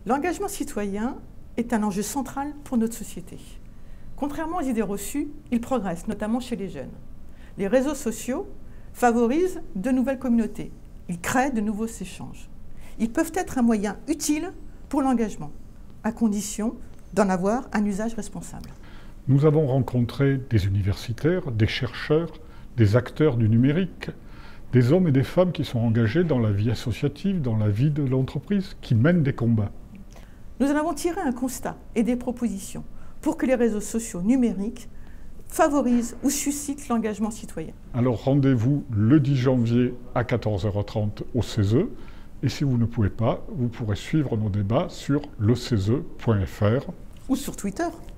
L'engagement citoyen est un enjeu central pour notre société. Contrairement aux idées reçues, il progresse, notamment chez les jeunes. Les réseaux sociaux favorisent de nouvelles communautés. Ils créent de nouveaux échanges. Ils peuvent être un moyen utile pour l'engagement, à condition d'en avoir un usage responsable. Nous avons rencontré des universitaires, des chercheurs, des acteurs du numérique, des hommes et des femmes qui sont engagés dans la vie associative, dans la vie de l'entreprise, qui mènent des combats. Nous en avons tiré un constat et des propositions pour que les réseaux sociaux numériques favorisent ou suscitent l'engagement citoyen. Alors rendez-vous le 10 janvier à 14h30 au CESE. Et si vous ne pouvez pas, vous pourrez suivre nos débats sur lecese.fr Ou sur Twitter.